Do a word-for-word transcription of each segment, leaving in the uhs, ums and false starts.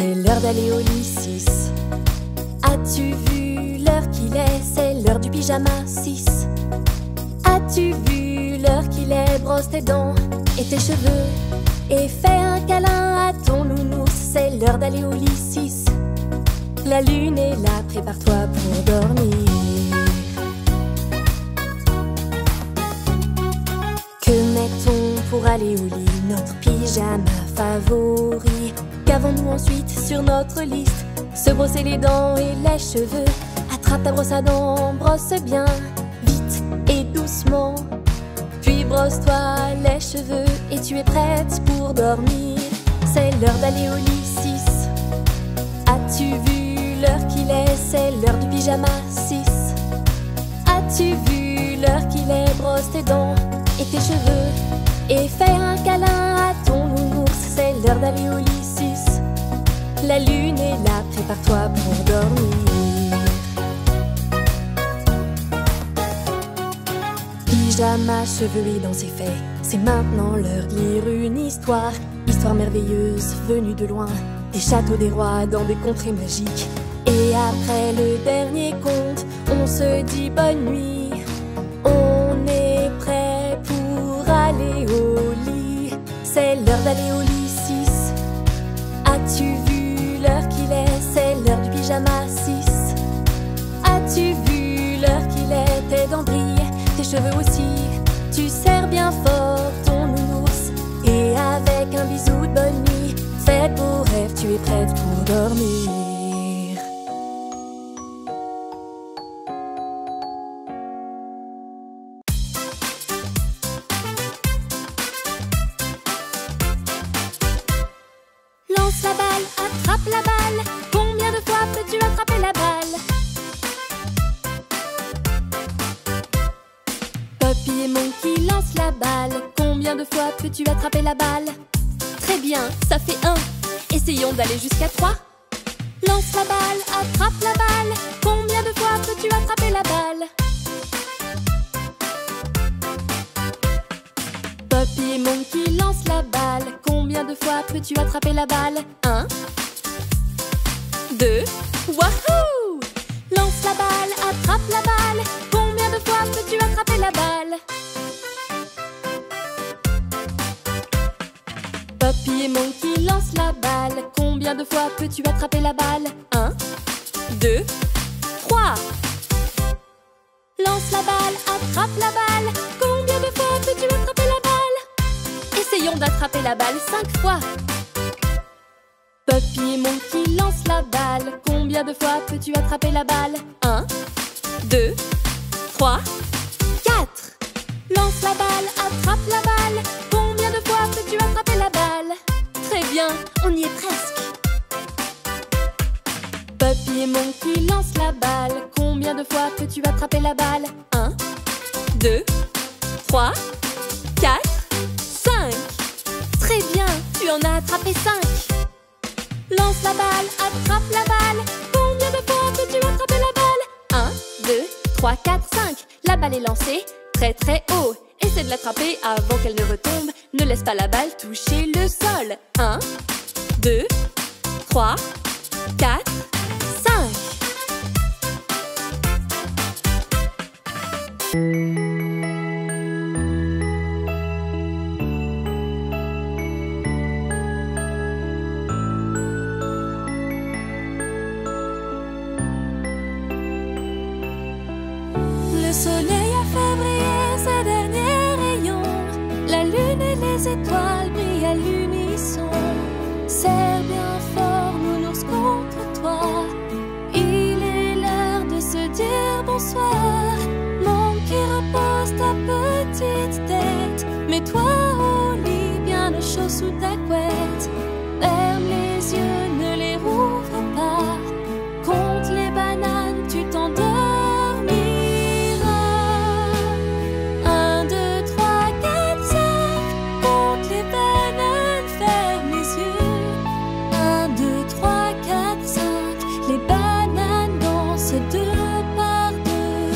c'est l'heure d'aller au lit. Six. As-tu vu l'heure qu'il est? C'est l'heure du pyjama. Six. As-tu vu l'heure qu'il est? Brosse tes dents et tes cheveux et fais un câlin à ton nounours. C'est l'heure d'aller au lit. Six. La lune est là, prépare-toi pour dormir. Que met-on pour aller au lit? Notre pyjama favori. Qu'avons-nous ensuite sur notre liste? Se brosser les dents et les cheveux. Attrape ta brosse à dents, brosse bien, vite et doucement. Puis brosse-toi les cheveux et tu es prête pour dormir. C'est l'heure d'aller au lit. Six. As-tu vu l'heure qu'il est? C'est l'heure du pyjama. Six. As-tu vu l'heure qu'il est? Brosse tes dents et tes cheveux et fais un câlin à ton nounours. C'est l'heure d'aller au lit. Six. La lune est là, prépare-toi pour dormir. Pyjama, cheveux et dents, c'est fait. C'est maintenant l'heure de lire une histoire. Histoire merveilleuse, venue de loin. Des châteaux, des rois, dans des contrées magiques. Et après le dernier conte, on se dit bonne nuit. On est prêt pour aller au lit. C'est l'heure d'aller au lit. Six. As-tu vu l'heure qu'il est? C'est l'heure du pyjama. Six. As-tu vu l'heure qu'il est? Tes dents brillent, tes cheveux aussi. Tu serres bien fort ton nounours et avec un bisou de bonne nuit, fais de beaux rêves, tu es prête pour dormir. Lance la balle, attrape la balle. Combien de fois peux-tu attraper la balle? Poppy et Monkey lancent la balle. Combien de fois peux-tu attraper la balle? Très bien, ça fait un. Essayons d'aller jusqu'à trois. Lance la balle, attrape la balle. Combien de fois peux-tu attraper la balle? Poppy et Monkey lancent la balle. Combien de fois peux-tu attraper la balle? Un, deux, wahoo! Lance la balle, attrape la balle. Combien de fois peux-tu attraper la balle? Poppy et Monkey lancent la balle. Combien de fois peux-tu attraper la balle? Un, deux, trois. Lance la balle, attrape la balle. Combien de fois peux-tu attraper la balle? Essayons d'attraper la balle cinq fois. Poppy et Monkey lancent la balle. Combien de fois peux-tu attraper la balle? Un, deux, trois, quatre. Lance la balle, attrape la balle. Combien de fois peux-tu attraper la balle? Très bien, on y est presque. Poppy et Monkey lancent la balle. Combien de fois peux-tu attraper la balle? Un, deux, trois, quatre, cinq. Très bien, tu en as attrapé cinq. Lance la balle, attrape la balle. Combien de fois peux-tu attraper la balle? Un, deux, trois, quatre, cinq. La balle est lancée très très haut. Essaie de l'attraper avant qu'elle ne retombe. Ne laisse pas la balle toucher le sol. Un, deux, trois, quatre, cinq. Le soleil a fait briller ses derniers rayons. La lune et les étoiles brillent à l'unisson. Serre bien fort, nounours, contre toi. Il est l'heure de se dire bonsoir. Monkey, repose ta petite tête. Mets-toi au lit, bien au chaud sous ta couette. Ferme les yeux, ne les rouvre pas. Compte les bananes, tu t'endormiras. Un, deux, trois, quatre, cinq. Compte les bananes, ferme les yeux. Un, deux, trois, quatre, cinq. Les bananes dansent deux par deux.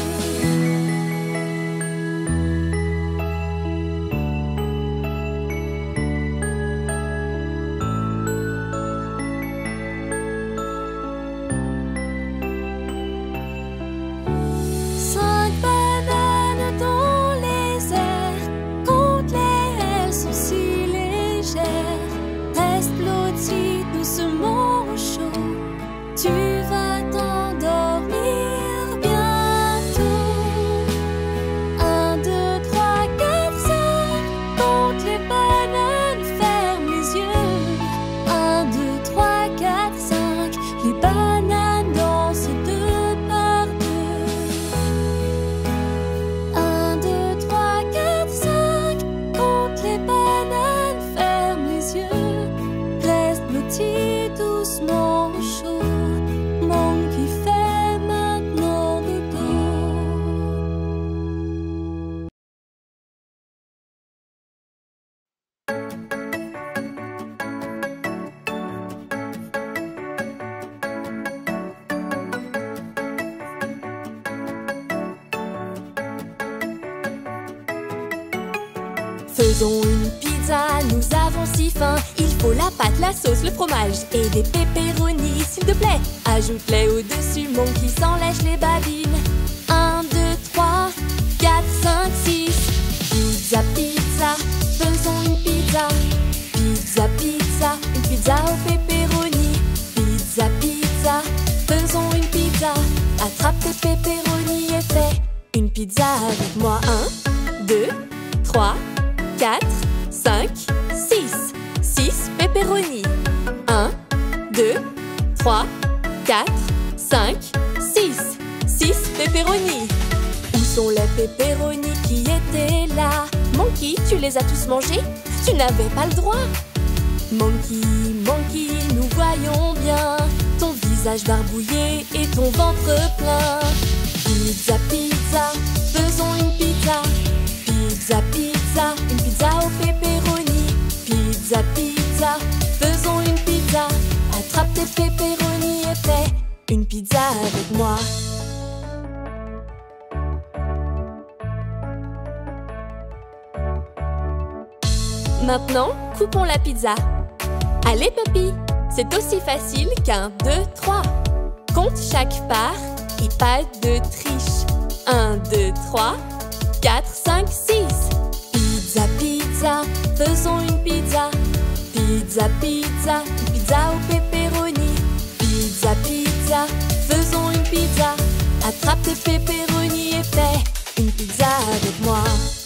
Faisons une pizza, nous avons si faim. Il faut la pâte, la sauce, le fromage et des pepperonis, s'il te plaît. Ajoute-les au-dessus, Monkey s'en lèche les babines. Un, deux, trois, quatre, cinq, six. Pizza, pizza, faisons une pizza. Pizza, pizza, une pizza au pepperoni. Pizza, pizza, faisons une pizza. Attrape tes pepperonis et fais une pizza avec moi. Un, deux, trois, quatre, cinq, six. Six pepperonis. Un, deux, trois, quatre, cinq, six. Six pepperonis. Où sont les pepperonis qui étaient là? Monkey, tu les as tous mangés? Tu n'avais pas le droit. Monkey, Monkey, nous voyons bien ton visage barbouillé et ton ventre plein. Pizza, pizza, faisons une pizza. Pizza, pizza, une pizza au pepperoni. Pizza, pizza, faisons une pizza. Attrape tes pepperonis et fais une pizza avec moi. Maintenant, coupons la pizza. Allez, Puppy, c'est aussi facile qu'un, deux, trois. Compte chaque part et pas de triche. Un, deux, trois, quatre, cinq, six. Pizza, pizza, faisons une pizza. Pizza, pizza, une pizza au pepperoni. Pizza, pizza, faisons une pizza. Attrape tes pepperonis et fais une pizza avec moi.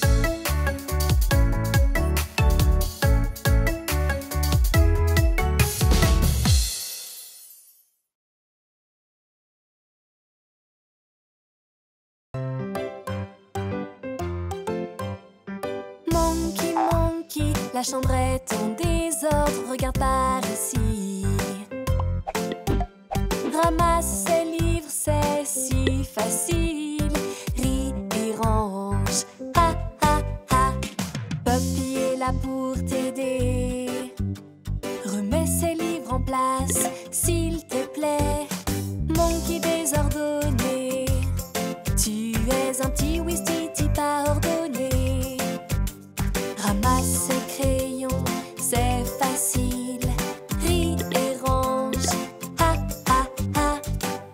Monkey, Monkey, la chambre est en désordre, regarde par ici. Ramasse ces livres, c'est si facile. Ris et range, ha ha ha. Puppy est là pour t'aider. Remets ces livres en place, s'il te plaît. Monkey désordonné, tu es un petit Wistiti pas ordonné. Ramasse ces crayons, c'est facile. Ris et range, ha ha ha.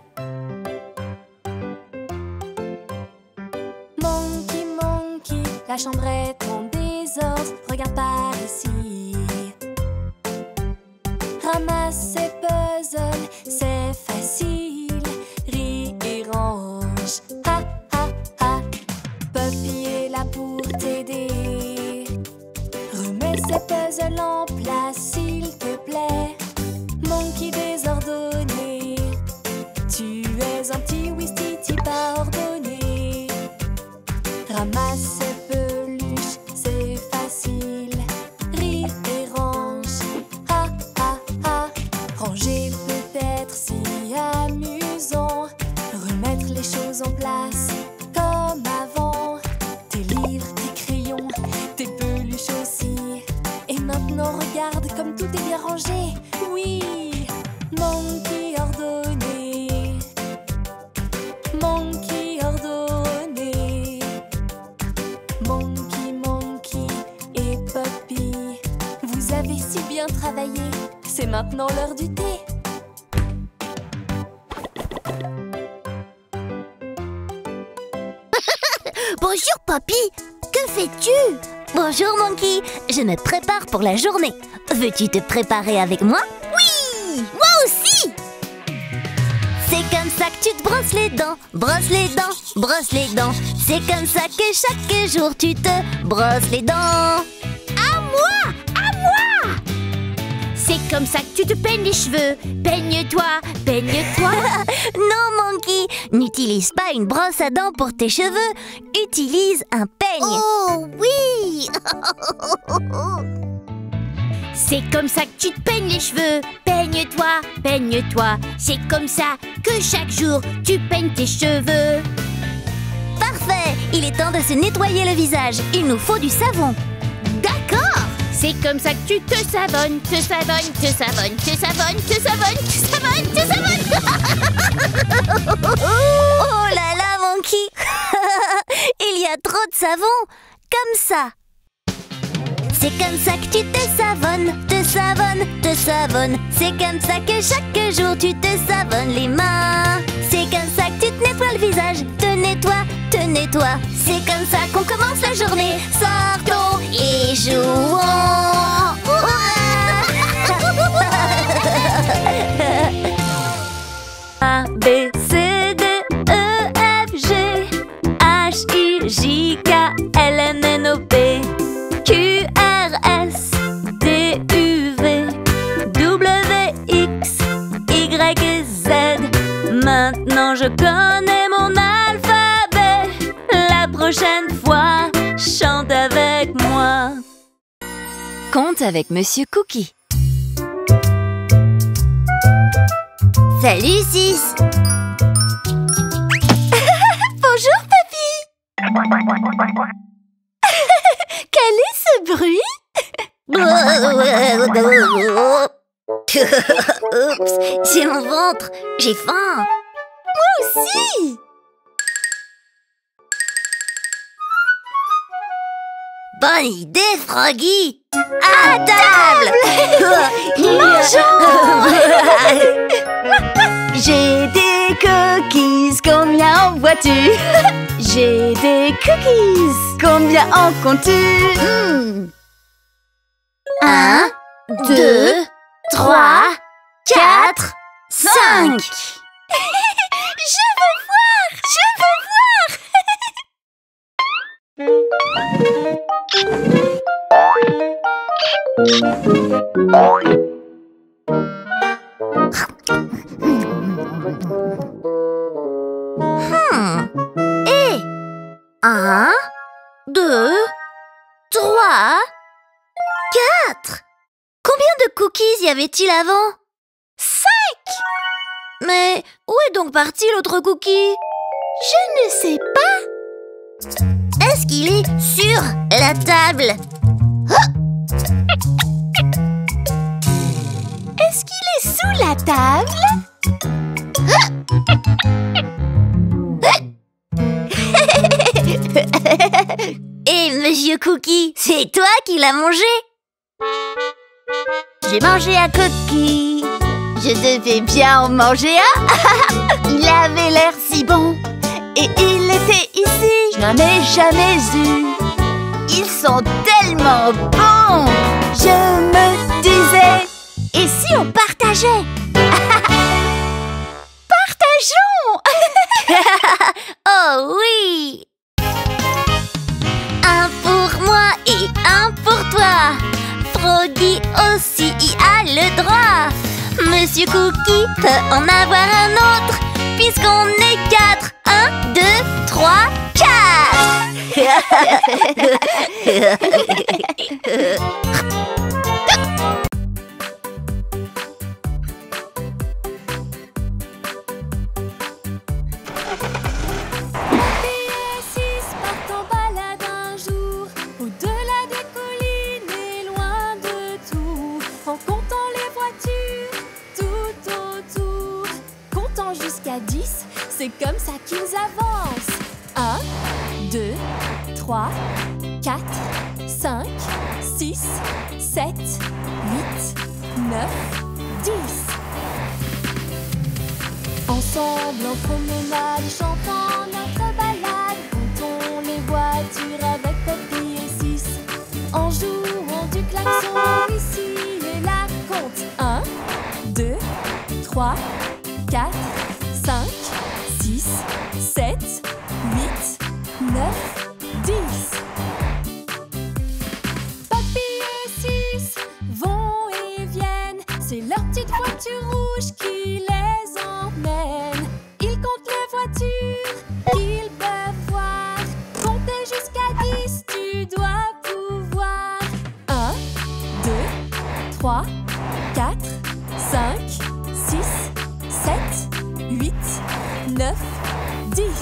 Monkey, Monkey, la chambre est en désordre, regarde par ici. Ramasse ces puzzles, c'est facile. Ris et range, ha ha ha. Puppy est là pour t'aider. Remets ces puzzles en place, s'il te plaît. Monkey désordonné, tu es un petit Wistiti pas ordonné. Ramasse ces peluches, c'est facile. Ris et range, ha ha ha. Ranger peut-être si amusant. Remettre les choses en place comme avant. Tes livres, tes crayons, tes peluches aussi. Et maintenant regarde comme tout est bien rangé. Oui, Monkey ordonné. Monkey ordonné. Monkey, Monkey et Puppy, vous avez si bien travaillé. C'est maintenant l'heure du thé. Bonjour, Puppy. Que fais-tu? Bonjour, Monkey. Je me prépare pour la journée. Veux-tu te préparer avec moi? Oui, moi aussi. C'est comme ça que tu te brosses les dents. Brosse les dents, brosse les dents. C'est comme ça que chaque jour tu te brosses les dents. À moi, à moi. C'est comme ça que tu te peignes les cheveux. Peigne-toi, peigne-toi. Non, Monkey, n'utilise pas une brosse à dents pour tes cheveux. Utilise un peigne. Oh oui. C'est comme ça que tu te peignes les cheveux. Peigne-toi, peigne-toi. C'est comme ça que chaque jour tu peignes tes cheveux. Parfait. Il est temps de se nettoyer le visage. Il nous faut du savon. D'accord. C'est comme ça que tu te savonnes, te savonnes, te savonnes, te savonnes, te savonnes, te savonnes, te savonnes. Oh là là, Monkey. Il y a trop de savon. Comme ça. C'est comme ça que tu te savonnes, te savonnes, te savonnes. C'est comme ça que chaque jour tu te savonnes les mains. C'est comme ça que tu te nettoies le visage, te nettoies, te nettoies. C'est comme ça qu'on commence la journée. Sortons et jouons. A, B, C, D, E, F, G H, I, J, K, L, M, N, O, P Q, R, S, T, U, V W, X, Y et Z. Maintenant je connais mon alphabet. La prochaine fois, chante avec moi. Compte avec Monsieur Cookie. Salut Six. Bonjour, papy. Quel est ce bruit? Oups, c'est mon ventre. J'ai faim. Moi aussi. Bonne idée, Froggy. À table. J'ai des cookies, combien en vois-tu? J'ai des cookies, combien en comptes-tu? Hmm. Un, deux, trois, quatre, cinq. Je veux voir, je veux voir. Hmm. Et un, deux, trois, quatre. Combien de cookies y avait-il avant? Cinq. Mais où est donc parti l'autre cookie? Je ne sais pas. Est-ce qu'il est sur la table? Est-ce qu'il est sous la table? Et Monsieur Cookie, c'est toi qui l'as mangé? J'ai mangé un cookie. Je devais bien en manger un. Il avait l'air si bon. Et il était ici. Je n'en ai jamais eu. Ils sont tellement bons. Je me disais, et si on partageait? Partageons. Oh oui! Un pour moi et un pour toi. Froggy aussi y a le droit. Monsieur Cookie peut en avoir un autre, puisqu'on est quatre. Un, deux, trois, quatre. C'est comme ça qu'ils avancent. Un, deux, trois, quatre, cinq, six, sept, huit, neuf, dix. Ensemble en promenade, chantant notre balade, comptons les voitures avec Poppy et Six. En jouant du klaxon ici et là, compte. Un, deux, trois, quatre, cinq, six, sept, huit, neuf, dix. Poppy et Six vont et viennent. C'est leur petite voiture rouge qui les emmène. Ils comptent les voitures qu'ils peuvent voir. Compter jusqu'à dix, tu dois pouvoir. Un, deux, trois, quatre, cinq, six, sept, huit, neuf, dix.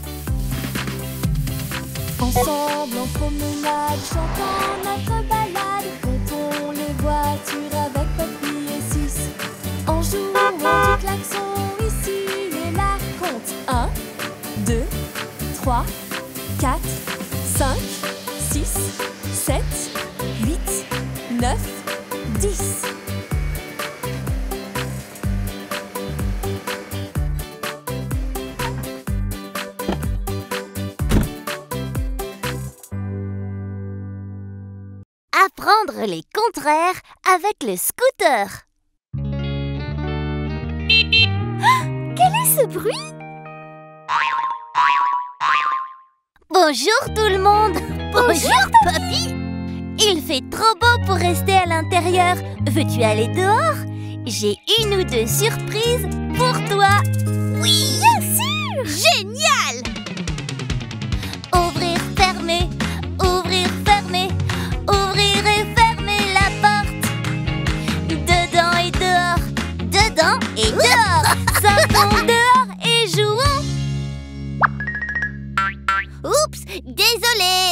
Ensemble en promenade, chantant notre balade, comptons les voitures avec Poppy et Six. En jouant du klaxon ici et là, compte. Un, deux, trois, quatre, cinq, six, sept, huit, neuf, dix. Apprendre les contraires avec le scooter. Quel est ce bruit? Bonjour tout le monde. Bonjour Papy. Il fait trop beau pour rester à l'intérieur. Veux-tu aller dehors? J'ai une ou deux surprises pour toi. Oui, bien sûr. Génial. Ouvrir, fermer, ouvrir, fermer, ouvrir et fermer la porte. Dedans et dehors, dedans et dehors. Sortons dehors et jouons. Oups, désolé.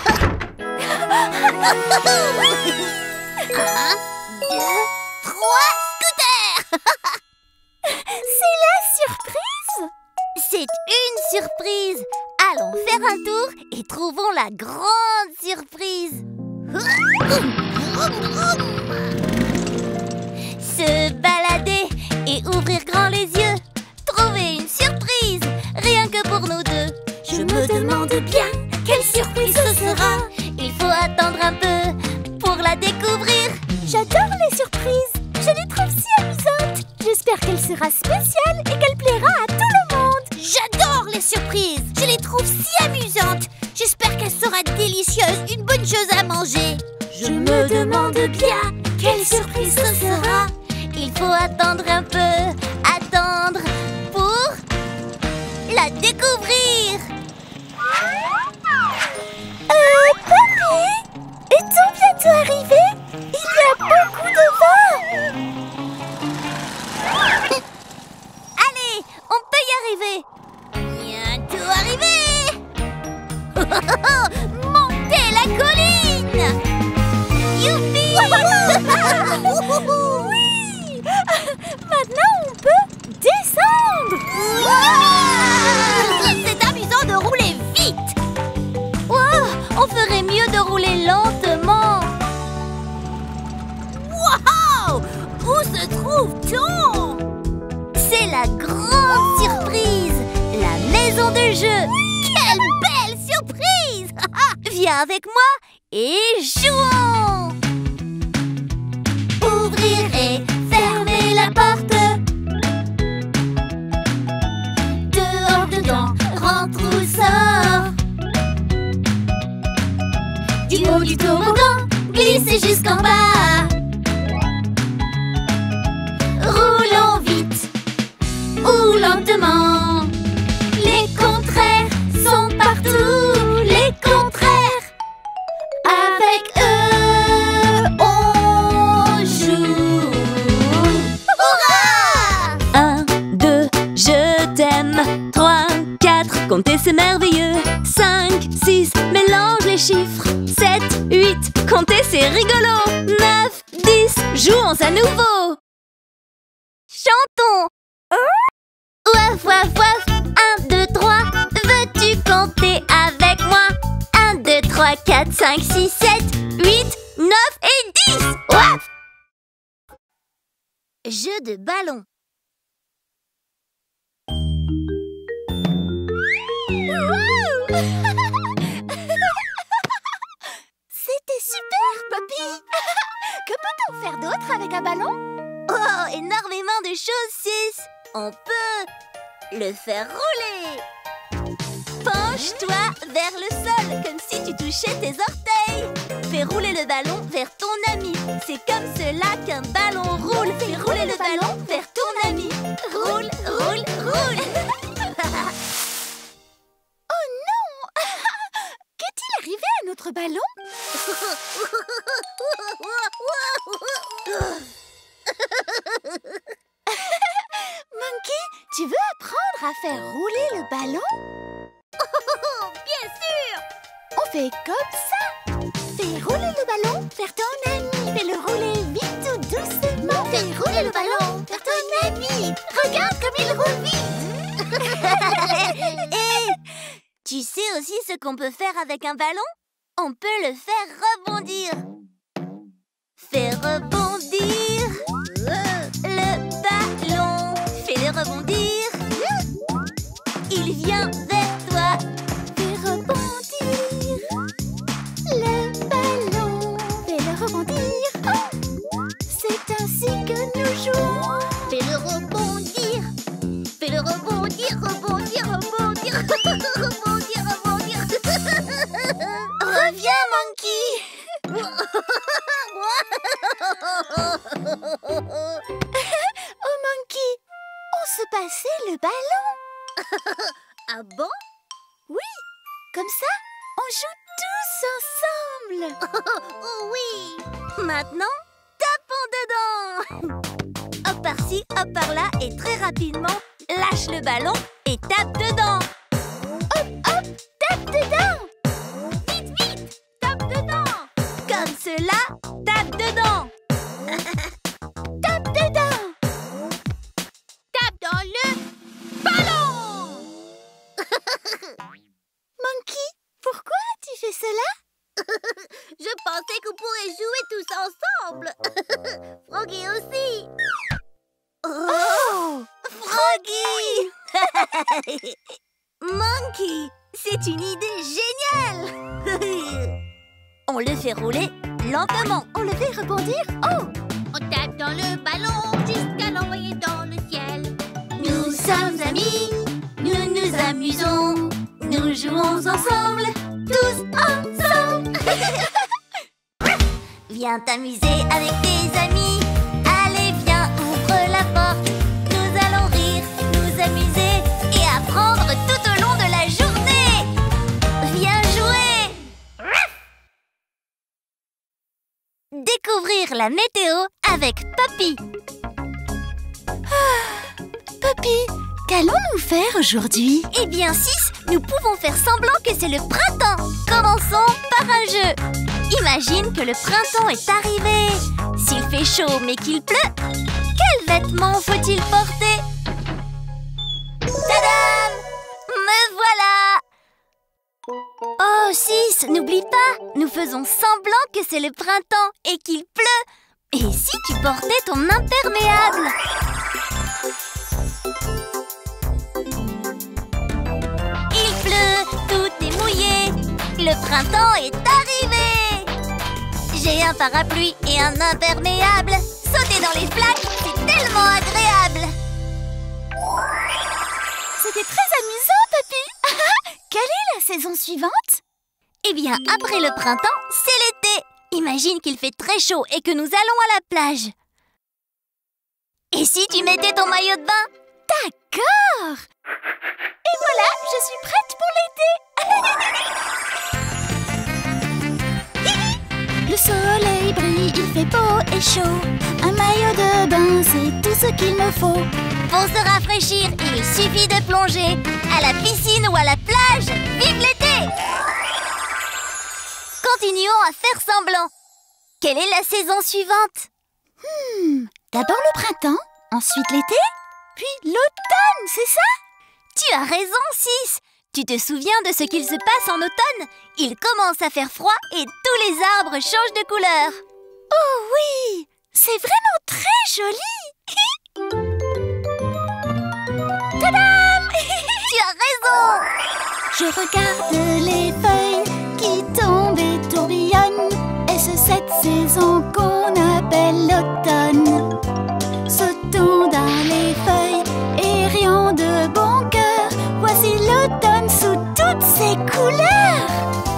Un, deux, trois, scooter. C'est la surprise. C'est une surprise. Allons faire un tour et trouvons la grande surprise. Se balader et ouvrir grand les yeux. Trouver une surprise, rien que pour nous deux. Je me demande bien quelle surprise ce sera. Il faut attendre un peu pour la découvrir. J'adore les surprises, je les trouve si amusantes. J'espère qu'elle sera spéciale et qu'elle plaira à tout le monde. J'adore les surprises, je les trouve si amusantes. J'espère qu'elle sera délicieuse, une bonne chose à manger. Je me demande bien quelle surprise ce sera. Il faut attendre un peu, attendre pour la découvrir. Euh, Papy, est-on bientôt arrivé? Il y a beaucoup de vent. Allez, on peut y arriver. Bientôt arrivé. Montez la colline. Youpi. Oui. Maintenant, on peut descendre. C'est amusant de rouler vite. Wow, on ferait mieux de rouler lentement. Wow! Où se trouve-t-on? C'est la grande surprise, la maison de jeu. Quelle belle surprise! Viens avec moi et jouons. Ouvrir et fermer la porte. Dehors, dedans, rentre ou sort. Du haut du toboggan, glissez jusqu'en bas. Roulons vite ou lentement. Les contraires sont partout, les contraires. Avec eux, on joue. Hurrah! Un, deux, je t'aime. Trois, quatre, compter c'est merveilleux. Cinq, six, mélange les chiffres. Sept, huit, compter c'est rigolo. Neuf, dix, jouons à nouveau. Chantons. Ouaf, ouaf, ouaf. Un, deux, trois. Veux-tu compter avec moi? Un, deux, trois, quatre, cinq, six, sept, huit, neuf et dix. Ouaf. Jeu de ballon. C'était super, Papy. Que peut-on faire d'autre avec un ballon? Oh, énormément de choses, Sis. On peut le faire rouler. Penche-toi vers le sol, comme si tu touchais tes orteils. Fais rouler le ballon vers ton ami. C'est comme cela qu'un ballon roule. Fais rouler le ballon vers ton ami. Roule, roule, roule. Oh non! Qu'est-il arrivé à notre ballon? Monkey, tu veux apprendre à faire rouler le ballon? Oh, bien sûr! On fait comme ça. Fais rouler le ballon vers ton ami. Fais-le rouler vite ou doucement. Fais rouler le ballon vers ton ami. Regarde comme il roule vite. Et tu sais aussi ce qu'on peut faire avec un ballon? On peut le faire rebondir. Oh, Monkey, on se passait le ballon. Ah bon? Oui, comme ça, on joue tous ensemble. Oh oui. Maintenant, tapons dedans. Hop par-ci, hop par-là, et très rapidement, lâche le ballon et tape dedans. Hop, hop, tape dedans. Vite, vite, tape dedans. Comme cela, tape dedans. Tape dedans. Tape dans le ballon. Monkey, pourquoi tu fais cela? Je pensais qu'on pourrait jouer tous ensemble. Froggy aussi. Oh, Froggy. Monkey, c'est une idée géniale. On le fait rouler lentement. On le fait rebondir. Oh, on tape dans le ballon jusqu'à l'envoyer dans le ciel. Nous sommes amis, nous nous amusons, nous jouons ensemble, tous ensemble. Viens t'amuser avec tes amis. Allez, viens, ouvre la porte. Nous allons rire, nous amuser et apprendre tout au long de la journée. Viens jouer. Découvrir la météo avec Poppy. Ah, Poppy, qu'allons-nous faire aujourd'hui? Eh bien, Six, nous pouvons faire semblant que c'est le printemps. Commençons par un jeu. Imagine que le printemps est arrivé. S'il fait chaud mais qu'il pleut, quels vêtements faut-il porter? Tadam! Me voilà! Oh, Six, n'oublie pas, nous faisons semblant que c'est le printemps et qu'il pleut. Et si tu portais ton imperméable? Il pleut, tout est mouillé, le printemps est arrivé. J'ai un parapluie et un imperméable. Sauter dans les flaques, c'est tellement agréable. C'était très amusant, Poppy. Quelle est la saison suivante? Eh bien, après le printemps, c'est l'été. Imagine qu'il fait très chaud et que nous allons à la plage. Et si tu mettais ton maillot de bain? D'accord. Et voilà, je suis prête pour l'été. Le soleil brille, il fait beau et chaud. Un maillot de bain, c'est tout ce qu'il me faut. Pour se rafraîchir, il suffit de plonger à la piscine ou à la plage. Vive l'été! Continuons à faire semblant. Quelle est la saison suivante? Hmm, d'abord le printemps, ensuite l'été, puis l'automne, c'est ça? Tu as raison, Six. Tu te souviens de ce qu'il se passe en automne? Il commence à faire froid et tous les arbres changent de couleur. Oh oui, c'est vraiment très joli. Tadam! Tu as raison. Je regarde les feuilles qui tombent et tourbillonnent. Est-ce cette saison qu'on appelle l'automne? Sautons dans les feuilles et rions de bon cœur. Voici l'automne sous toutes ses couleurs.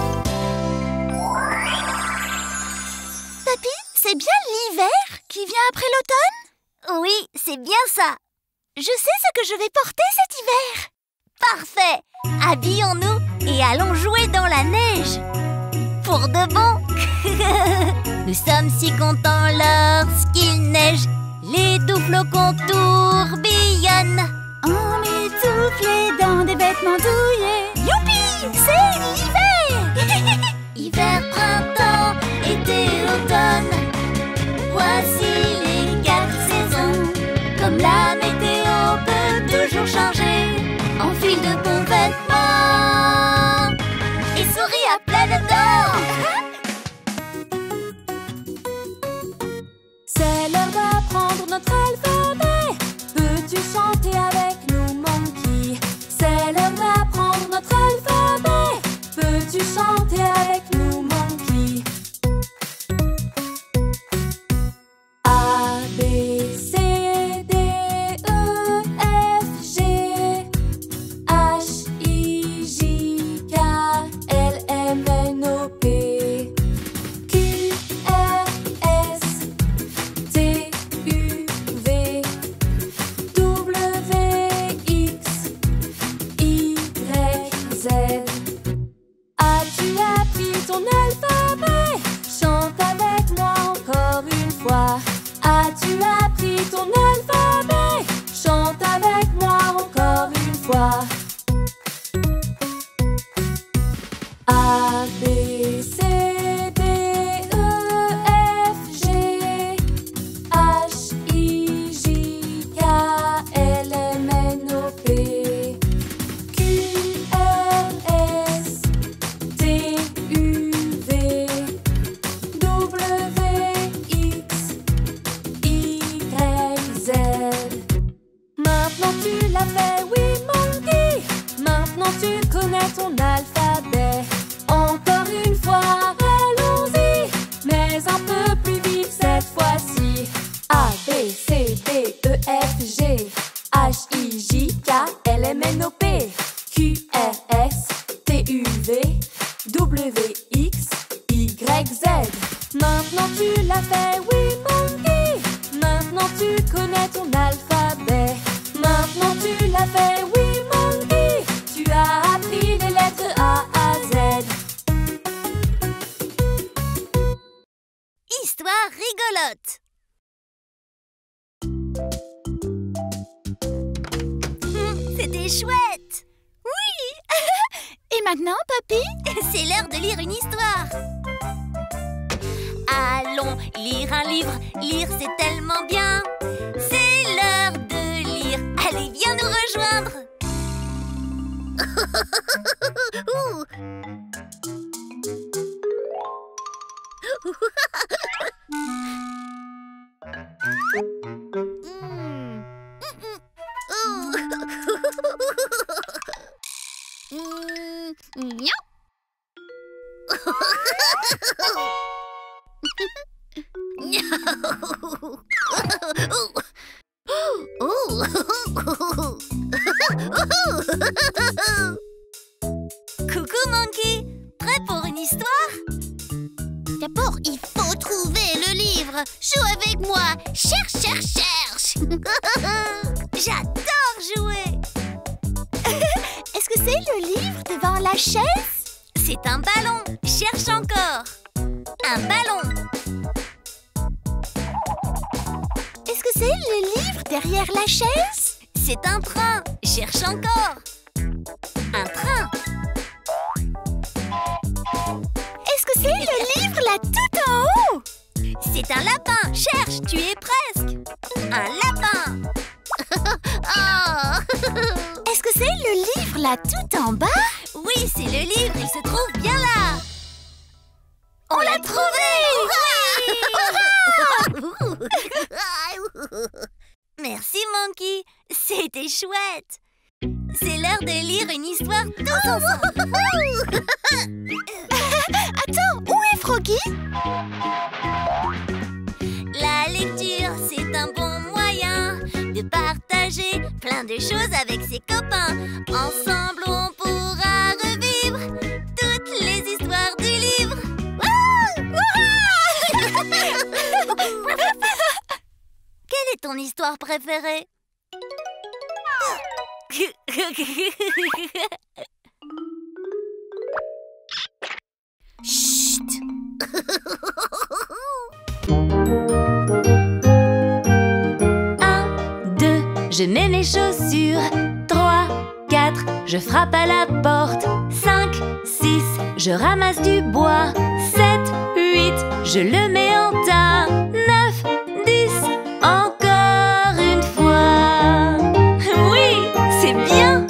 Papy, c'est bien l'hiver qui vient après l'automne? Oui, c'est bien ça. Je sais ce que je vais porter cet hiver. Parfait. Habillons-nous et allons jouer dans la neige. Pour de bon. Nous sommes si contents lorsqu'il neige. Les doux flocons tourbillonnent. Emmitouflés dans des vêtements douillés. Youpi, c'est l'hiver. Hiver, printemps, été, automne. Voici les quatre saisons. Comme la météo peut toujours changer. Enfile de bons vêtements et souris à pleines dents. C'est l'heure d'apprendre notre alphabet. Peux-tu chanter avec nous, Monkey? C'est l'heure d'apprendre notre alphabet. histoire rigolote. C'était chouette. Oui. Et maintenant, Papy? C'est l'heure de lire une histoire. Allons lire un livre, lire c'est tellement bien. C'est l'heure de lire, allez viens nous rejoindre. Coucou Monkey, prêt pour une histoire? D'abord, il faut trouver le livre. Joue avec moi. Cherche, cherche, cherche. J'adore jouer. Est-ce que c'est le livre devant la chaise? C'est un ballon, cherche encore. Un ballon. Est-ce que c'est le livre derrière la chaise? C'est un train, cherche encore. Un train. Est-ce que c'est le livre là tout en haut? C'est un lapin, cherche, tu es presque. Un lapin. Oh. Est-ce que c'est le livre là tout en bas? Oui, c'est le livre, il se trouve bien là. On, On l'a trouvé! Merci Monkey, c'était chouette. C'est l'heure de lire une histoire tous ensemble. Attends, où est Froggy? La lecture, c'est un bon moyen de partager plein de choses avec ses copains. Ensemble, on pourra revivre toutes les histoires du livre. Quelle est ton histoire préférée? Chut. Un, deux, je mets mes chaussures. Trois, quatre, je frappe à la porte. Cinq, six, je ramasse du bois. Sept, huit, je le mets en tas. Neuf, dix, encore une fois. Oui, c'est bien.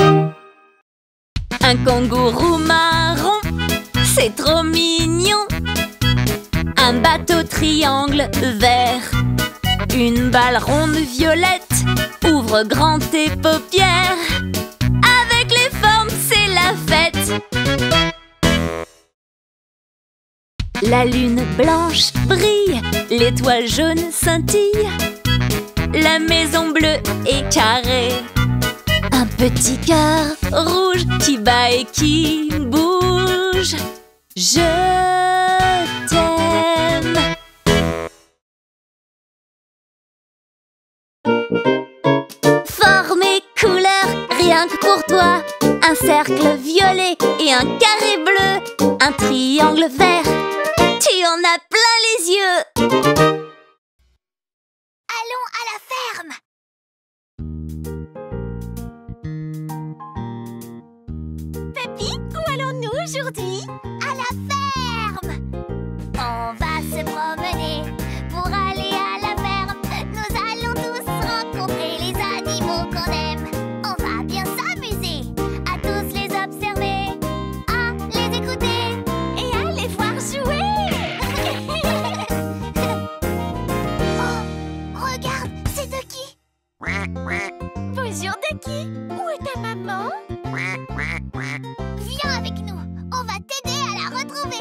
Un kangourou marron, c'est trop mignon. Un bateau triangle vert. Une balle ronde violette, ouvre grand tes paupières. Avec les formes, c'est la fête. La lune blanche brille, l'étoile jaune scintille. La maison bleue est carrée. Un petit cœur rouge qui bat et qui bouge. Je t'aime. Forme et couleur, rien que pour toi. Un cercle violet et un carré bleu. Un triangle vert, tu en as plein les yeux. Allons à la ferme. Papy, où allons-nous aujourd'hui? À la ferme. On va se promener pour aller à la ferme. Nous allons tous rencontrer les animaux qu'on aime. On va bien s'amuser, à tous les observer, à les écouter Et à les voir jouer. Oh, regarde, c'est Ducky. Bonjour Ducky, où est ta maman? Viens avec nous, on va t'aider à la retrouver.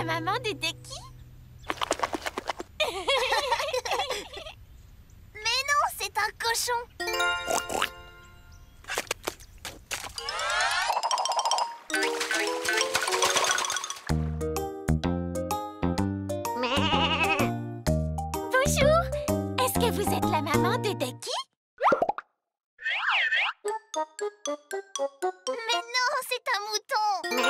la maman d'Edeki? Mais non, c'est un cochon. Bonjour, est-ce que vous êtes la maman d'Edeki? Mais non, c'est un mouton.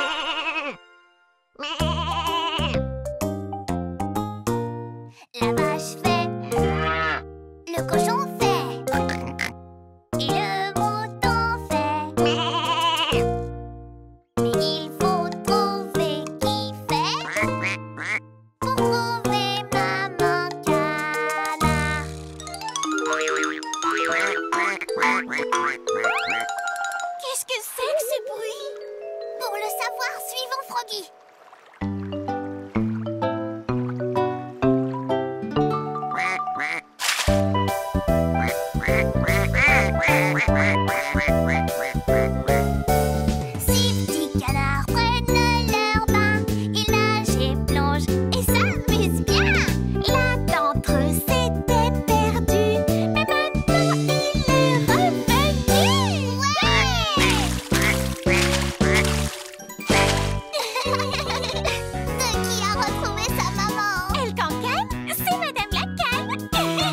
La vache fait, le cochon fait, et le mouton fait. Mais il faut trouver qui fait pour trouver maman canard. Qu'est-ce que c'est que ce bruit? Pour le savoir, suivons Froggy. Six petits canards prennent leur bain, ils nagent et plongent et s'amusent bien. L'un d'entre eux s'était perdu, mais maintenant il est revenu. De qui a retrouvé sa maman? Elle cancane, c'est Madame la Canne.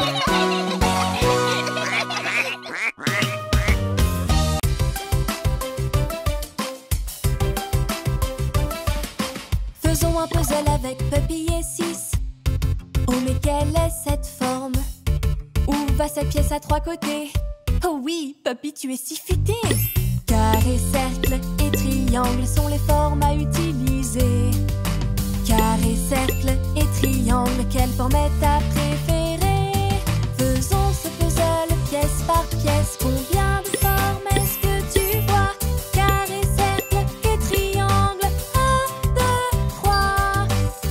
Faisons un puzzle avec Puppy et Six. Oh mais quelle est cette forme? Où va cette pièce à trois côtés? Oh oui, Puppy, tu es si futé. Carré, cercle et triangle sont les formes à utiliser. Carré, cercle et triangle, quelle forme est ta préférée? Faisons ce puzzle pièce par pièce. Combien de formes est-ce que tu vois? Carré, cercle et triangle. Un, deux, trois.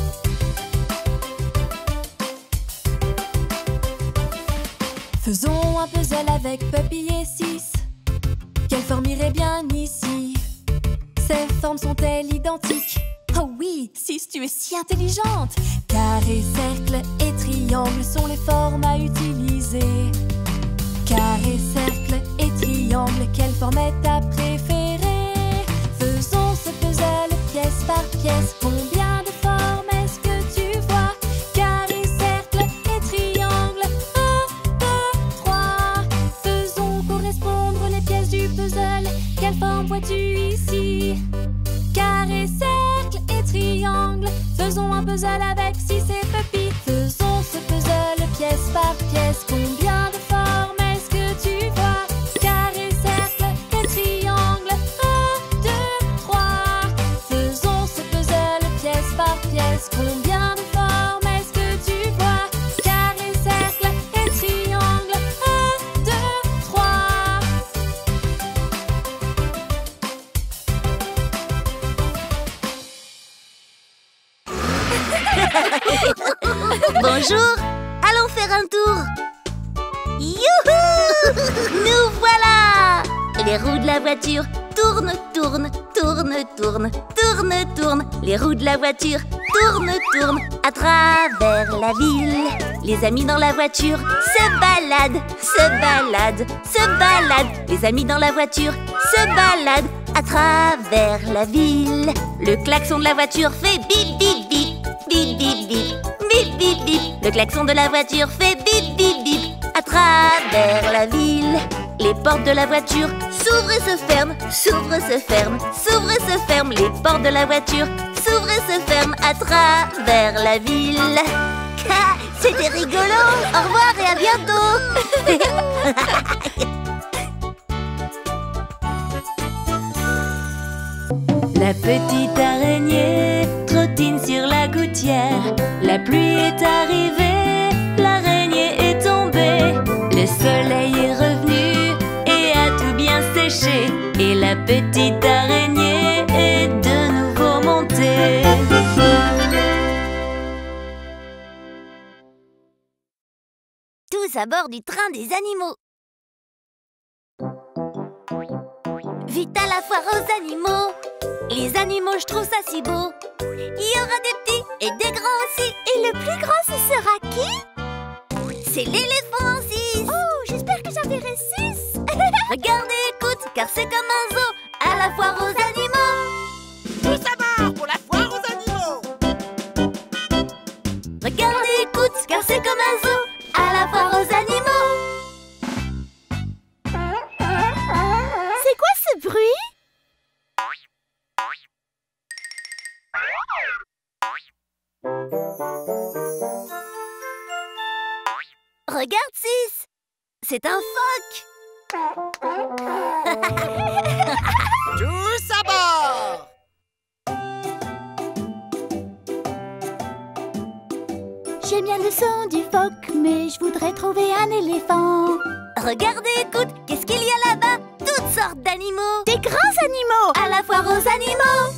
Faisons un puzzle avec Puppy et Six. Quelle forme irait bien ici? Ces formes sont-elles identiques? Oh oui, Six, tu es si intelligente. Carré, cercle et triangle sont les formes à utiliser. Carré, cercle et triangle, quelle forme est ta préférée? Faisons ce puzzle pièce par pièce. Combien de formes est-ce que tu vois? Carré, cercle et triangle. Un, deux, trois. Faisons correspondre les pièces du puzzle. Quelle forme vois-tu ici? Carré, cercle et triangle. Faisons un puzzle avec Six et Puppy. Faisons ce puzzle pièce par pièce. Combien de formes est-ce que tu vois? Carré, cercle et triangle. Un, deux, trois. Faisons ce puzzle pièce par pièce. Combien de formes est-ce que tu vois? Carré, cercle et triangle. Un, deux, trois. Bonjour, allons faire un tour. Youhou! Nous voilà! Les roues de la voiture tournent, tournent, tournent, tournent, tournent, tournent. Les roues de la voiture tournent, tournent à travers la ville. Les amis dans la voiture se baladent, se baladent, se baladent. Les amis dans la voiture se baladent à travers la ville. Le klaxon de la voiture fait bip, bip, bip, bip, bip, bip, bip, bip, bip. Le klaxon de la voiture fait bip, bip, bip à travers la ville. Les portes de la voiture s'ouvrent et se ferment, s'ouvrent et se ferment, s'ouvrent et se ferment. Les portes de la voiture s'ouvrent et se ferment à travers la ville. Ah, c'était rigolo. Au revoir et à bientôt. La petite araignée trottine sur la gouttière. La pluie est arrivée, l'araignée est tombée. Le soleil est revenu et a tout bien séché. Et la petite araignée est de nouveau montée. Tous à bord du train des animaux. Vite à la foire aux animaux. Les animaux, je trouve ça si beau. Il y aura des petits Et des grands aussi. Et le plus grand, ce sera qui? C'est l'éléphant six. Oh, j'espère que j'en verrai six. Regarde et écoute, car c'est comme un zoo à la foire aux animaux. Tous à bord pour la foire aux animaux. Regarde et écoute, car c'est comme un zoo à la foire aux animaux. C'est quoi ce bruit? Regarde, Six. C'est un phoque. Tous à bord. J'aime bien le son du phoque, mais je voudrais trouver un éléphant. Regarde et écoute, qu'est-ce qu'il y a là-bas? Toutes sortes d'animaux. Des grands animaux. À la foire aux animaux.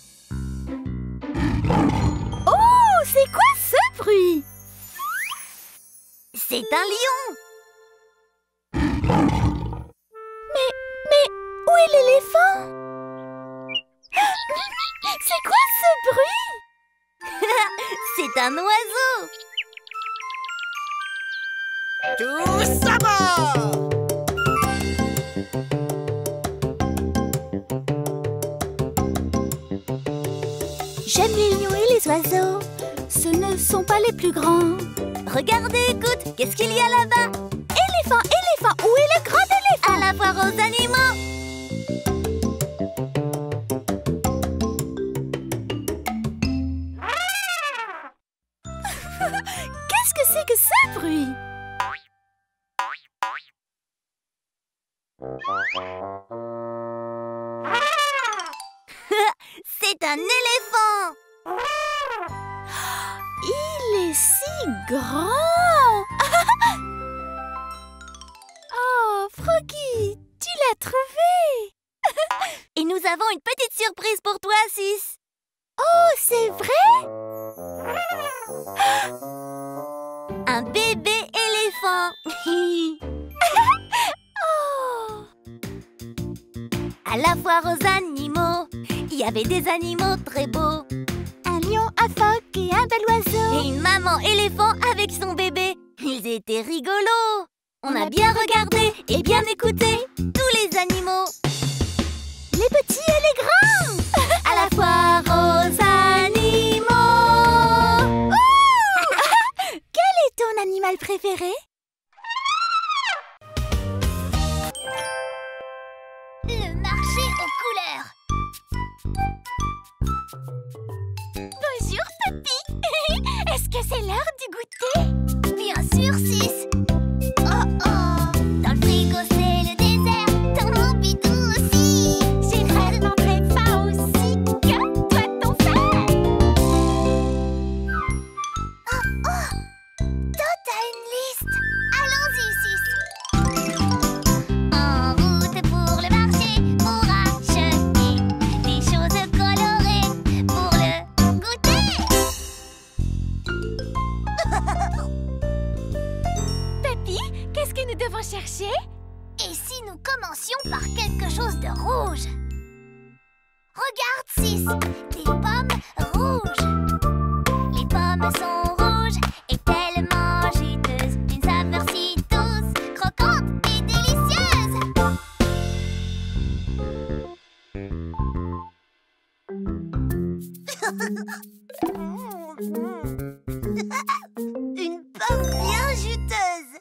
Oh, c'est quoi ce bruit? C'est un lion. Mais, mais, où est l'éléphant? C'est quoi ce bruit? C'est un oiseau. Tous à bord. J'aime les lions et les oiseaux. Ce ne sont pas les plus grands. Regarde et écoute, qu'est-ce qu'il y a là-bas? Éléphant, éléphant, où est le grand éléphant? À la foire aux animaux. Qu'est-ce que c'est que ce bruit? C'est un éléphant. Il est si grand. Oh, Froggy, tu l'as trouvé. Et nous avons une petite surprise pour toi, Six. Oh, c'est vrai? Un bébé éléphant. Oh. À la foire aux animaux, il y avait des animaux très beaux. Un lion, un phoque et un bel oiseau. Et une maman éléphant avec son bébé. Ils étaient rigolos. On a bien regardé et bien écouté tous les animaux. Les petits et les grands. À la foire aux animaux. Oh. Quel est ton animal préféré? Le marché aux couleurs. Bonjour, Papy. Est-ce que c'est l'heure du goûter? Bien sûr, Six. Oh oh, dans le frigo c'est le désert, dans mon bidon aussi. J'ai vraiment très faim aussi. Que doit-on faire? Oh oh, Tot a une liste. Allons-y, Six. En route pour le marché, pour acheter des choses colorées pour le goûter. Papy, qu'est-ce que nous devons chercher? Et si nous commencions par quelque chose de rouge? Regarde, Six, des pommes rouges. Les pommes sont rouges et tellement juteuses, d'une saveur si douce, croquante et délicieuse. Une pomme bien juteuse.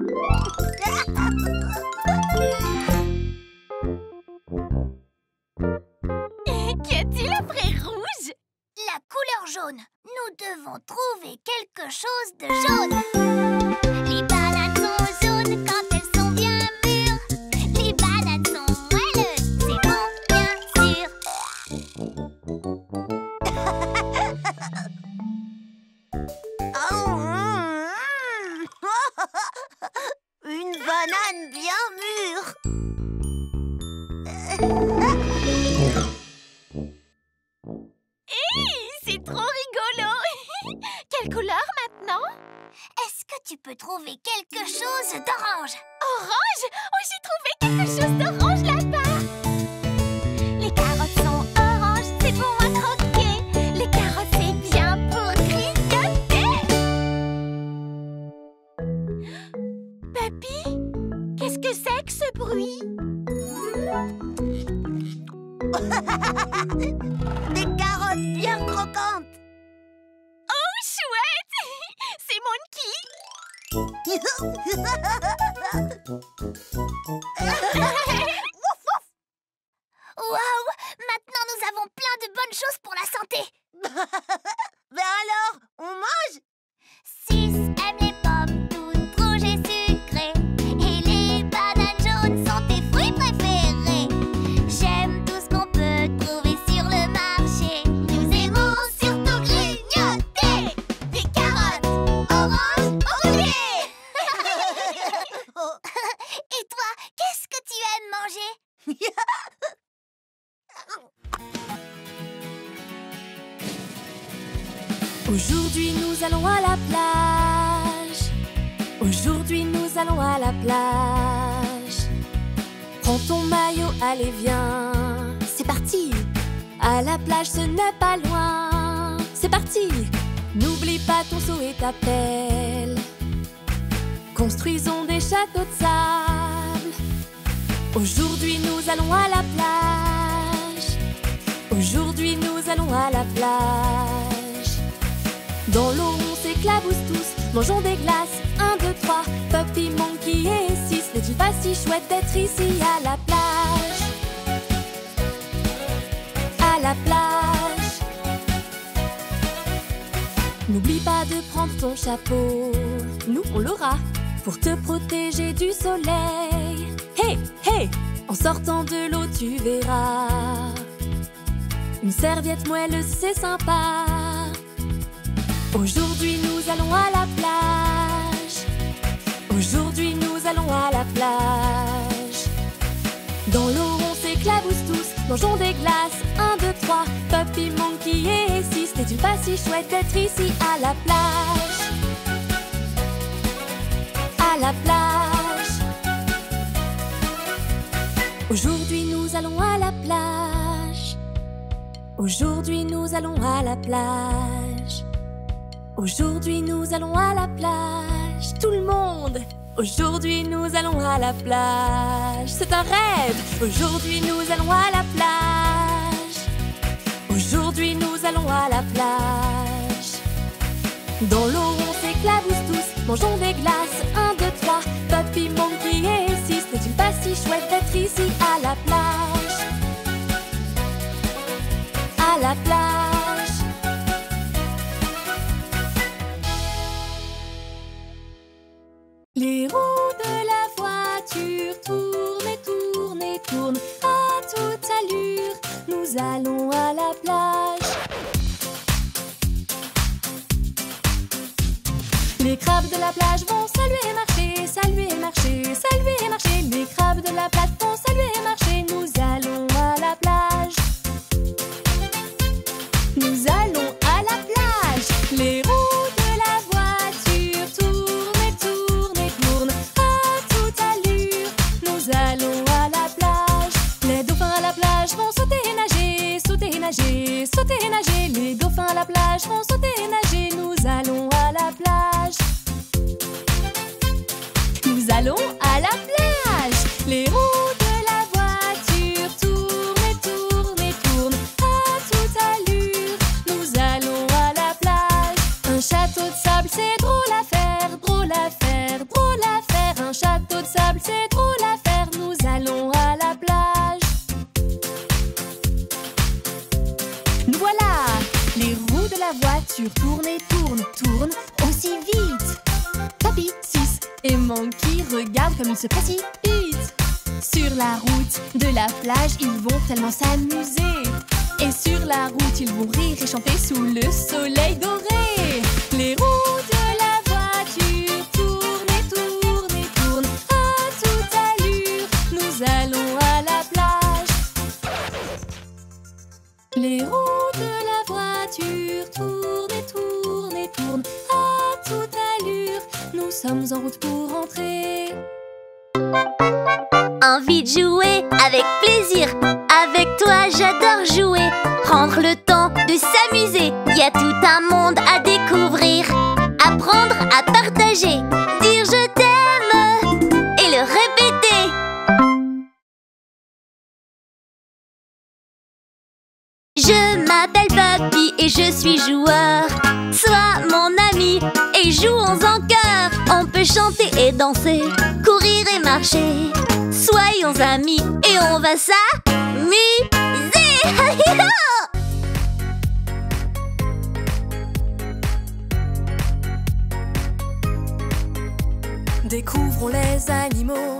Qu'y a-t-il après rouge? La couleur jaune. Nous devons trouver quelque chose de jaune. Les bananes sont jaunes quand elles sont bien mûres. Les bananes sont moelleuses, c'est bon, bien sûr. Une banane bien mûre. Hey, c'est trop rigolo. Quelle couleur maintenant? Est-ce que tu peux trouver quelque chose d'orange? Orange? Oh, j'ai trouvé quelque chose d'orange là-bas. Les carottes sont oranges, c'est bon à croquer. Les carottes, c'est bien beau. Waouh! Maintenant, nous avons plein de bonnes choses pour la santé. Mais alors, on mange? Six aime les pommes toutes rouges et sucrées. Et les bananes jaunes sont tes fruits préférés. J'aime tout ce qu'on peut trouver sur le marché. Nous aimons surtout grignoter des carottes, oranges, rouillées. Et toi, qu'est-ce que tu aimes manger? Aujourd'hui nous allons à la plage. Aujourd'hui nous allons à la plage. Prends ton maillot, allez viens. C'est parti. À la plage ce n'est pas loin. C'est parti. N'oublie pas ton seau et ta pelle. Construisons des châteaux de sable. Aujourd'hui nous allons à la plage. Aujourd'hui nous allons à la plage. Dans l'eau on s'éclabousse tous. Mangeons des glaces, un, deux, trois. Puppy, Monkey et six. N'est-il pas si chouette d'être ici à la plage? À la plage. N'oublie pas de prendre ton chapeau. Nous on l'aura pour te protéger du soleil. Hey, hey! En sortant de l'eau tu verras une serviette moelleuse, c'est sympa. Aujourd'hui nous allons à la plage. Aujourd'hui nous allons à la plage. Dans l'eau on s'éclabousse tous. Mangeons des glaces, un, deux, trois. Puppy, Monkey et six. N'est-il pas si chouette d'être ici à la plage? À la plage. Aujourd'hui nous allons à la plage. Aujourd'hui nous allons à la plage. Aujourd'hui nous allons à la plage. Tout le monde! Aujourd'hui nous allons à la plage. C'est un rêve! Aujourd'hui nous allons à la plage. Aujourd'hui nous allons à la plage. Dans l'eau on s'éclabousse tous. Mangeons des glaces, un, deux, trois. Puppy, Monkey et six. N'est-il pas si chouette d'être ici à la plage? À la plage. Les roues de la voiture tournent et tournent et tournent à toute allure. Nous allons à la plage. Les crabes de la plage vont saluer et marcher, saluer et marcher, saluer et marcher. Les crabes de la plage vont saluer et marcher. Nous allons à la plage. Nous allons à la plage. Les roues de la voiture tournent et tournent et tournent à toute allure. Nous allons à la plage. Les dauphins à la plage vont sauter et nager, sauter et nager, sauter et nager. Les dauphins à la plage vont sauter et nager. Nous allons à la plage. Nous allons à la plage. Les roues de la voiture tournent et tournent et tournent à toute allure. Nous allons à la plage. Un château de sable, c'est drôle à faire, drôle à faire, drôle à faire. Un château de sable, c'est drôle à faire. Nous allons à la plage. Nous voilà. Les roues de la voiture tournent et tournent, tournent aussi vite. Puppy, six et Monkey regardent comme ils se précipitent. Sur la route de la plage, ils vont tellement s'amuser. Et sur la route, ils vont rire et chanter sous le soleil doré. Les roues de la voiture tournent et tournent et tournent à toute allure. Nous allons à la plage. Les roues de la voiture tournent et tournent et tournent à toute allure. Nous sommes en route pour rentrer. Envie de jouer avec plaisir. Avec toi j'adore jouer. Prendre le temps de s'amuser. Il y a tout un monde à découvrir. Apprendre à partager. Dire je t'aime et le répéter. Je m'appelle Puppy et je suis joueur. Sois mon ami et jouons en chœur. On peut chanter et danser, courir et marcher. Soyons amis et on va s'amuser. Découvrons les animaux.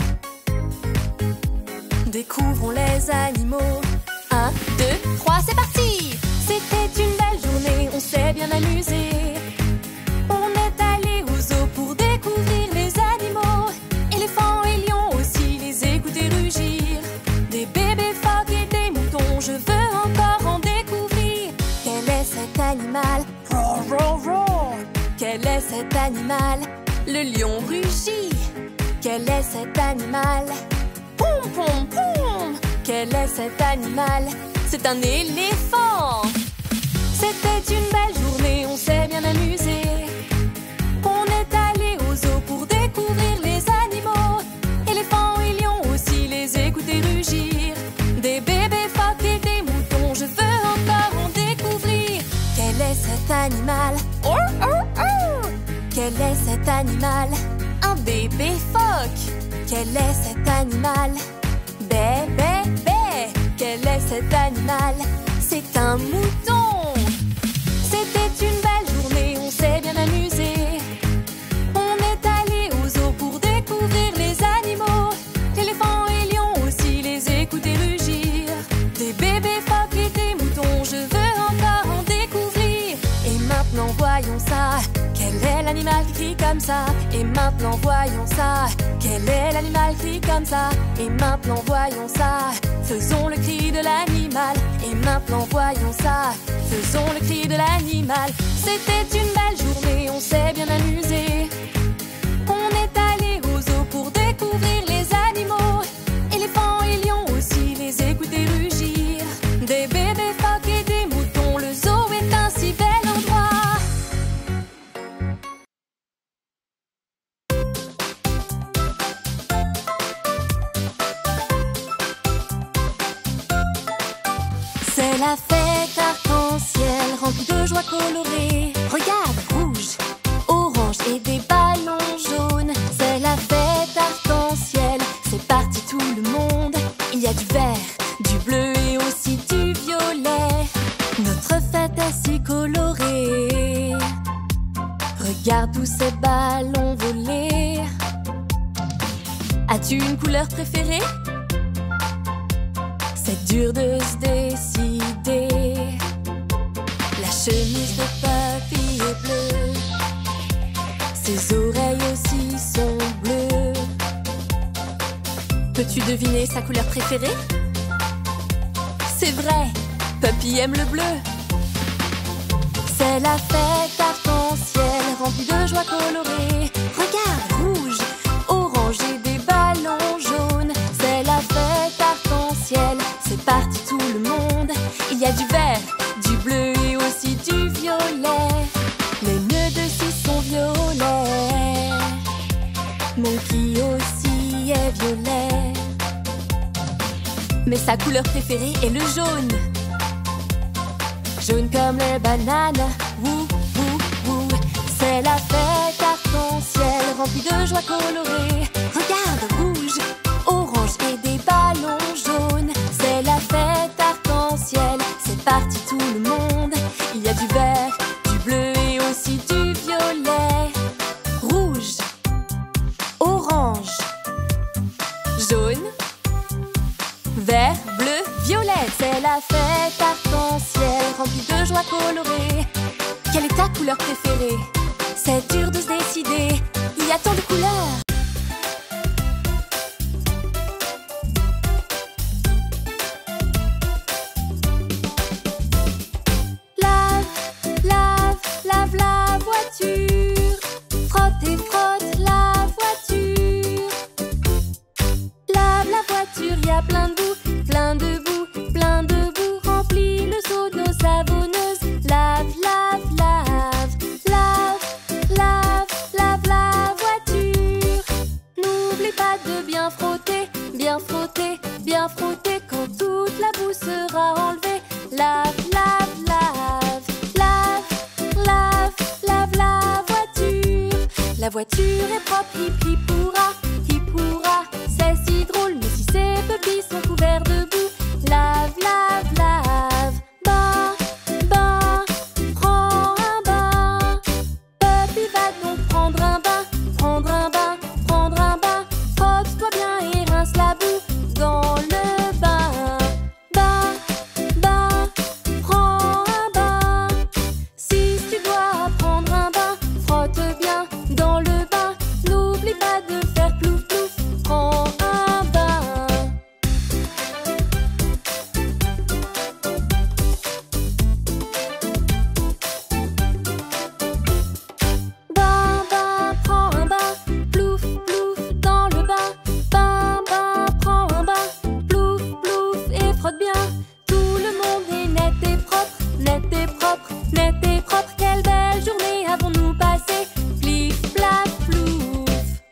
Découvrons les animaux. Un, deux, trois, c'est parti! C'était une belle journée, on s'est bien amusé. On est allé au zoo pour découvrir les animaux. Éléphants et lions aussi, les écouter rugir. Des bébés phoques et des moutons, je veux encore en découvrir. Quel est cet animal? Roar, roar, roar. Quel est cet animal? Le lion rugit. Quel est cet animal? Poum, poum, poum. Quel est cet animal? C'est un éléphant. C'était une belle journée, on s'est bien amusé. On est allé au zoo pour découvrir les animaux. Éléphants et lions aussi, les écouter rugir. Des bébés phoques et des moutons, je veux encore en découvrir. Quel est cet animal? Oh, oh, oh. Quel est cet animal? Un bébé phoque. Quel est cet animal? Bé, bé, bé. Quel est cet animal? C'est un mouton. C'était une belle journée, on s'est bien amusé. On est allé au zoo pour découvrir les animaux. Éléphants et lions aussi, les écouter rugir. Des bébés phoques et des moutons, je veux encore en découvrir. Et maintenant voyons ça. Quel est l'animal qui crie comme ça? Et maintenant voyons ça. Quel est l'animal qui crie comme ça? Et maintenant voyons ça. Faisons le cri de l'animal. Et maintenant voyons ça. Faisons le cri de l'animal. C'était une belle journée, on s'est bien amusé. On est allé au zoo pour découvrir les animaux. Éléphants et lions aussi, les écouter rugir. Des bébés phoques et des moutons, le zoo est un si bel endroit. C'est la fête arc-en-ciel remplie de joie colorée. Regarde, rouge, orange et des ballons jaunes. C'est la fête arc-en-ciel, c'est parti tout le monde. Il y a du vert, du bleu et aussi du violet. Notre fête est si colorée. Regarde tous ces ballons voler. As-tu une couleur préférée? C'est dur de se décider. La chemise de papy est bleue. Ses oreilles aussi sont bleues. Peux-tu deviner sa couleur préférée? C'est vrai, papy aime le bleu. C'est la fête arc-en-ciel remplie de joie colorée. Regarde, rouge, orange et des ballons jaunes. C'est la fête arc-en-ciel, c'est parti tout le monde. Il y a du vert, du bleu et aussi du violet. Les nœuds de scie sont violets. Monkey aussi est violet. Mais sa couleur préférée est le jaune. Jaune comme les bananes. Wouh, wouh, wouh. C'est la fête arc-en-ciel remplie de joie colorée. Regarde, rouge, orange et des ballons jaunes. C'est la fête arc-en-ciel, c'est parti tout le monde. Il y a du vert, du bleu et aussi du violet. Rouge, orange, jaune, vert, bleu, violet. C'est la fête arc-en-ciel remplie de joie colorée. Quelle est ta couleur préférée? C'est dur de se décider, il y a tant de couleurs. Lave la voiture, frotte et frotte la voiture. Lave la voiture, y a plein de boue, plein de boue, plein de boue. Remplis le seau d'eau savonneuse. Lave, lave, lave, lave, lave, lave la voiture. N'oublie pas de bien frotter, bien frotter, bien frotter. Quand toute la boue sera enlevée. Lave, lave, lave, lave, lave, lave la voiture. La voiture est propre, hip hip hurrah, hip hurrah. C'est si drôle, mais si ces pupilles sont couverts de boue, lave, lave, lave. Bain, bain, prends un bain. Puppy va donc prendre un bain, prendre un bain, prendre un bain. Frotte-toi bien et rince la boue dans le bain. Bain, bain, prends un bain. Si tu dois prendre un bain, frotte bien dans le bain. N'oublie pas de faire plouf plouf, prends un bain. Bain, bain, prends un bain, plouf plouf dans le bain. Bain, bain, prends un bain, plouf plouf et frotte bien. Tout le monde est net et propre, net et propre, net et propre. Quelle belle journée avons-nous passé, plif plaf plouf.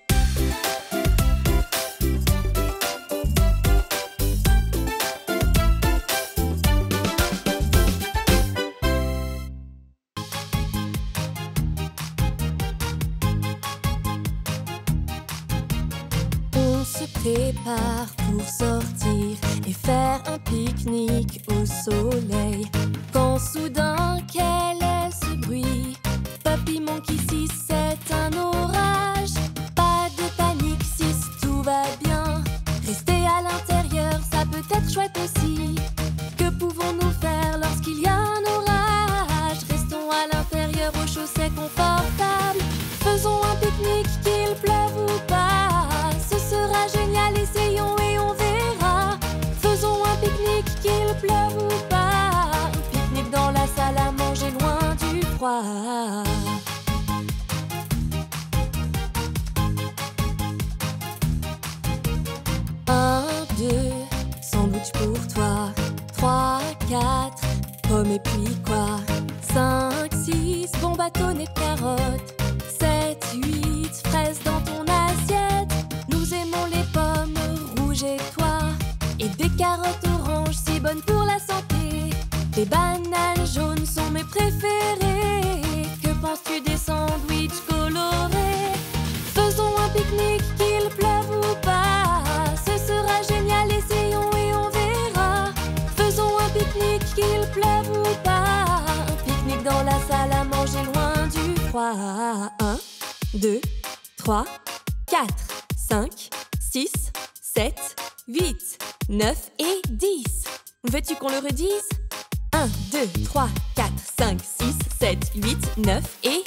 On se prépare pour sortir et faire un pique-nique au soleil. Quand soudain, quel est ce bruit? Puppy Monkey six, c'est un orage. Pas de panique six, tout va bien. Rester à l'intérieur, ça peut être chouette aussi. Que pouvons-nous faire lorsqu'il y a un orage? Restons à l'intérieur au chaud, c'est confortable. Faisons un pique-nique, qu'il pleuve ou pas. Ce sera génial, essayons et on verra. Faisons un pique-nique, qu'il pleuve ou pas. Un pique-nique dans la salle à manger, loin du froid. Un, deux, sandwich pour toi. Trois, quatre, pommes et puis quoi? Cinq, six, bon bâtonnet de carottes. Sept, huit, fraises dans ton assiette. Nous aimons les pommes rouges et toi. Et des carottes oranges si bonnes pour la santé. Les bananes jaunes sont mes préférées. Que penses-tu des sandwichs colorés? Faisons un pique-nique, qu'il pleuve ou pas. Ce sera génial, essayons et on verra. Faisons un pique-nique, qu'il pleuve ou pas. Un pique-nique dans la salle à manger, loin du froid. Un, deux, trois, quatre, cinq, six, sept, huit, neuf et dix. Veux-tu qu'on le redise? Un, deux, trois, quatre, cinq, six, sept, huit, neuf et